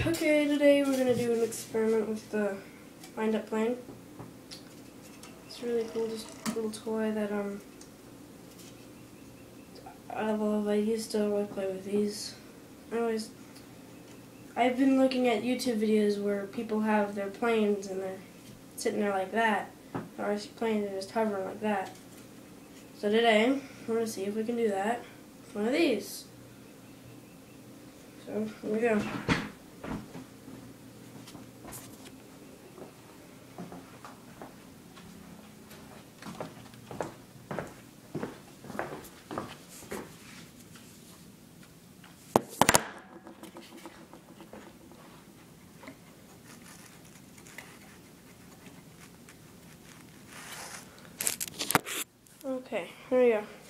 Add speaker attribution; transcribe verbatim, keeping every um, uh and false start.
Speaker 1: Okay, today we're gonna do an experiment with the wind-up plane. It's really cool, just a little toy that um I love. I used to always play with these. I always I've been looking at YouTube videos where people have their planes and they're sitting there like that. Or planes are just hovering like that. So today we're gonna see if we can do that with one of these. So here we go. Okay, here we go.